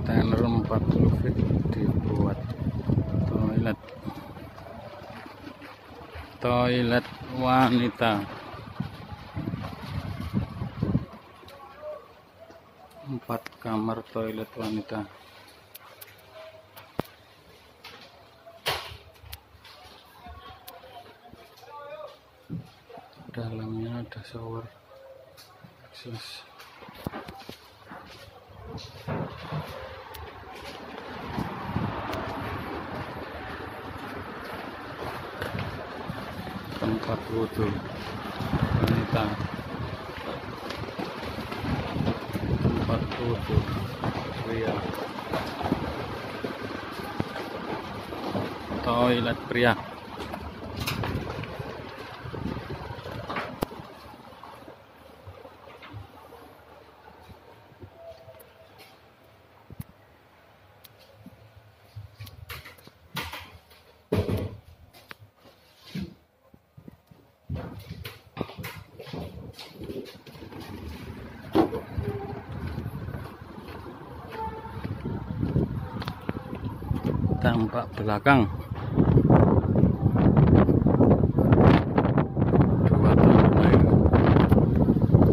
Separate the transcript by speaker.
Speaker 1: kontainer 40 feet dibuat toilet wanita. 4 kamar toilet wanita. Dalamnya ada shower, akses. Tempat wudhu wanita, tempat wudhu pria, toilet pria. Tampak belakang